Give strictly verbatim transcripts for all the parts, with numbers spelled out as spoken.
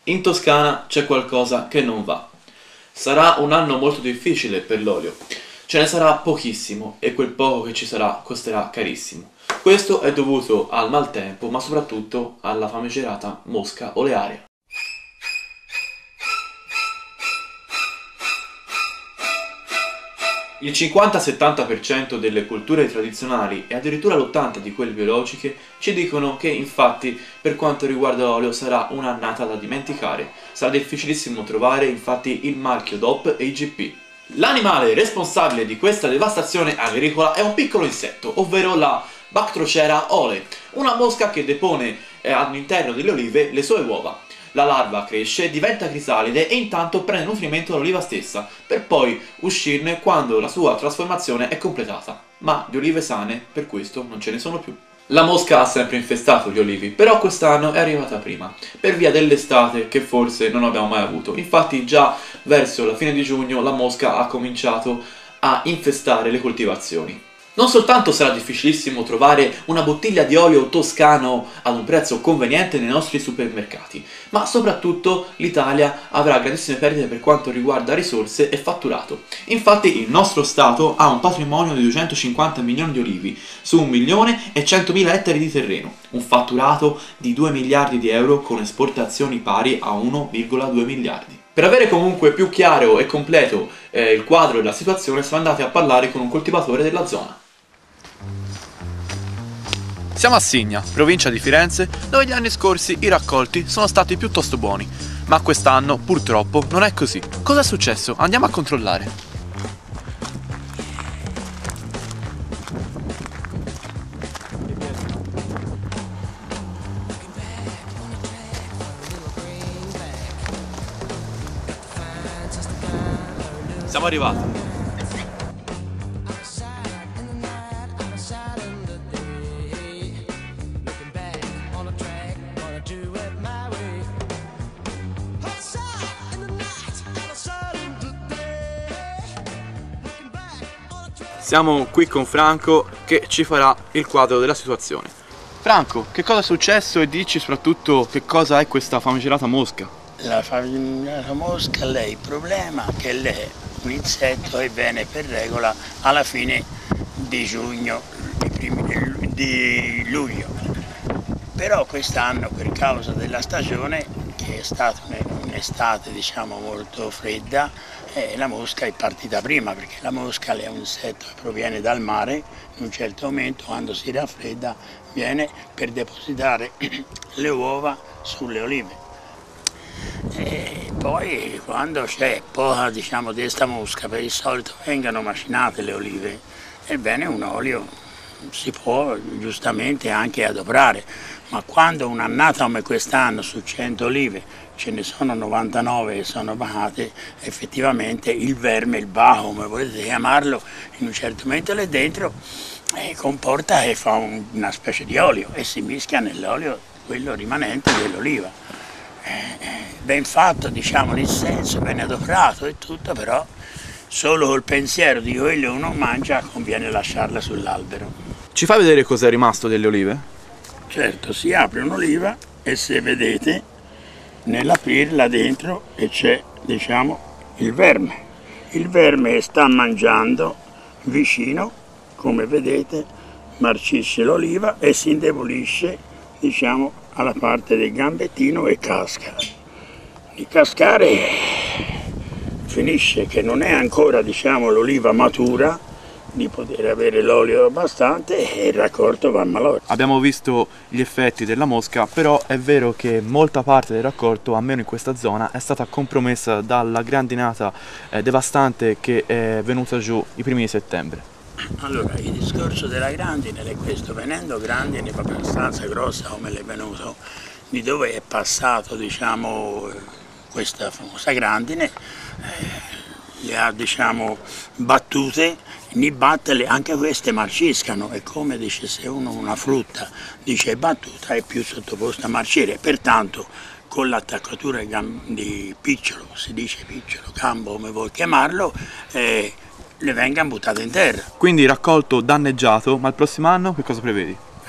In Toscana c'è qualcosa che non va. Sarà un anno molto difficile per l'olio. Ce ne sarà pochissimo e quel poco che ci sarà costerà carissimo. Questo è dovuto al maltempo, ma soprattutto alla famigerata mosca olearia. Il cinquanta settanta per cento delle colture tradizionali e addirittura l'ottanta per cento di quelle biologiche ci dicono che infatti per quanto riguarda l'olio sarà un'annata da dimenticare. Sarà difficilissimo trovare infatti il marchio D O P e I G P. L'animale responsabile di questa devastazione agricola è un piccolo insetto, ovvero la Bactrocera ole, una mosca che depone eh, all'interno delle olive le sue uova. La larva cresce, diventa crisalide e intanto prende nutrimento dall'oliva stessa, per poi uscirne quando la sua trasformazione è completata. Ma di olive sane, per questo, non ce ne sono più. La mosca ha sempre infestato gli olivi, però quest'anno è arrivata prima, per via dell'estate che forse non abbiamo mai avuto. Infatti già verso la fine di giugno la mosca ha cominciato a infestare le coltivazioni. Non soltanto sarà difficilissimo trovare una bottiglia di olio toscano ad un prezzo conveniente nei nostri supermercati, ma soprattutto l'Italia avrà grandissime perdite per quanto riguarda risorse e fatturato. Infatti il nostro Stato ha un patrimonio di duecentocinquanta milioni di olivi su un milione e centomila ettari di terreno, un fatturato di due miliardi di euro con esportazioni pari a uno virgola due miliardi. Per avere comunque più chiaro e completo eh, il quadro della situazione siamo andati a parlare con un coltivatore della zona. Siamo a Signa, provincia di Firenze, dove gli anni scorsi i raccolti sono stati piuttosto buoni, ma quest'anno purtroppo non è così. Cosa è successo? Andiamo a controllare. Siamo arrivati. Siamo qui con Franco che ci farà il quadro della situazione. Franco, che cosa è successo e dici soprattutto che cosa è questa famigerata mosca? La famigerata mosca, lei il problema è che lei è un insetto e viene per regola alla fine di giugno, di, primi, di luglio. Però quest'anno per causa della stagione, che è stata un'estate diciamo molto fredda, Eh, la mosca è partita prima, perché la mosca è un insetto che proviene dal mare, in un certo momento quando si raffredda viene per depositare le uova sulle olive. E poi quando c'è poca diciamo di questa mosca, per il solito vengono macinate le olive, ebbene un olio si può giustamente anche adoperare, ma quando un'annata come quest'anno su cento olive ce ne sono novantanove che sono bacate, effettivamente il verme, il baco, come volete chiamarlo, in un certo momento là dentro eh, comporta che fa un, una specie di olio e si mischia nell'olio quello rimanente dell'oliva. Eh, ben fatto, diciamo, nel senso, ben adoperato e tutto, però solo col pensiero di quello che uno mangia conviene lasciarla sull'albero. Ci fai vedere cosa è rimasto delle olive? Certo, si apre un'oliva e se vedete nell'aprirla là dentro e c'è diciamo il verme. Il verme sta mangiando vicino, come vedete, marcisce l'oliva e si indebolisce diciamo alla parte del gambettino e casca. Di cascare finisce che non è ancora diciamo l'oliva matura di poter avere l'olio abbastanza e il raccolto va a malore. Abbiamo visto gli effetti della mosca, però è vero che molta parte del raccolto, almeno in questa zona, è stata compromessa dalla grandinata eh, devastante che è venuta giù i primi di settembre. Allora, il discorso della grandine è questo: venendo grandine proprio abbastanza grossa come l'è venuto, di dove è passato diciamo questa famosa grandine, eh, le ha diciamo battute, ne battele, anche queste marciscano, è come dice se uno una frutta dice è battuta è più sottoposta a marcire, pertanto con l'attaccatura di picciolo, si dice picciolo, cambo come vuoi chiamarlo, eh, le vengano buttate in terra. Quindi raccolto danneggiato, ma il prossimo anno che cosa prevedi?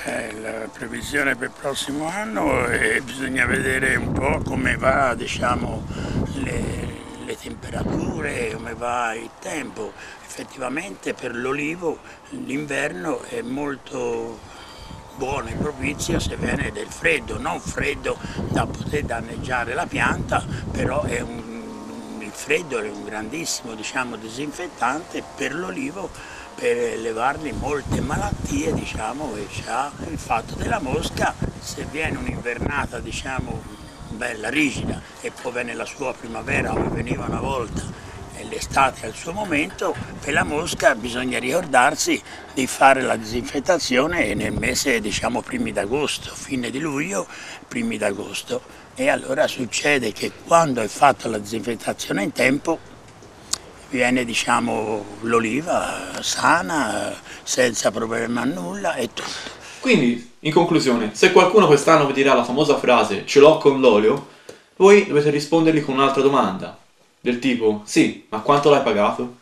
Eh, la previsione per il prossimo anno eh, bisogna vedere un po' come va, diciamo, le, le temperature, come va il tempo. Effettivamente per l'olivo l'inverno è molto buono e propizio se viene del freddo, non freddo da poter danneggiare la pianta, però è un, il freddo è un grandissimo, diciamo, disinfettante per l'olivo, per levargli molte malattie, diciamo, e c'ha il fatto della mosca. Se viene un'invernata, diciamo, bella rigida e poi viene la sua primavera come veniva una volta e l'estate al suo momento, per la mosca bisogna ricordarsi di fare la disinfettazione nel mese, diciamo, primi d'agosto, fine di luglio, primi d'agosto, e allora succede che quando è fatta la disinfettazione in tempo viene, diciamo, l'oliva sana, senza problema a nulla e tutto. Quindi, in conclusione, se qualcuno quest'anno vi dirà la famosa frase "ce l'ho con l'olio", voi dovete rispondergli con un'altra domanda, del tipo "sì, ma quanto l'hai pagato?".